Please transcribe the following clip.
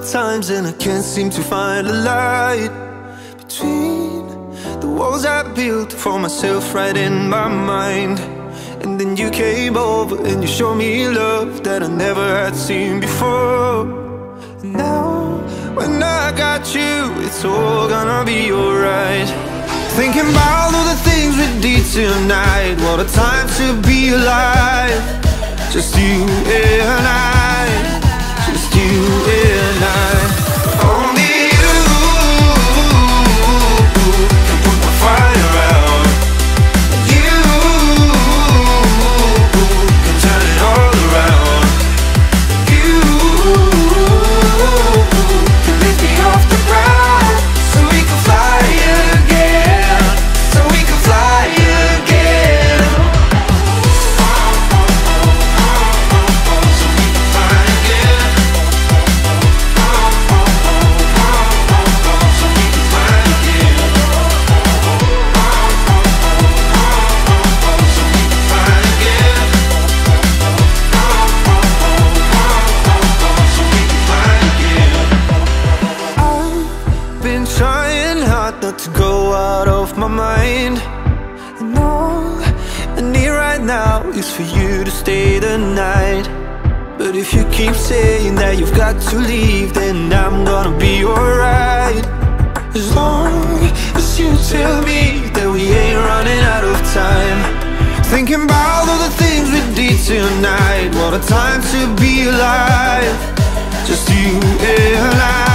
times and I can't seem to find a light between the walls I built for myself right in my mind. And then you came over and you showed me love that I never had seen before. And now, when I got you, it's all gonna be alright. Thinking about all the things we did tonight. What a time to be alive. Just you and I, just you and I. Only you can put my fire out. You can turn it all around. You can lift me off the ground, so we can fly again, so we can fly again. Trying hard not to go out of my mind. And all I need right now is for you to stay the night. But if you keep saying that you've got to leave, then I'm gonna be alright. As long as you tell me that we ain't running out of time. Thinking about all the things we did tonight. What a time to be alive. Just you and I.